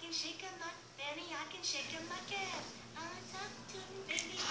can shake 'em like Benny, I can shake 'em like Ed. I talk to me, baby.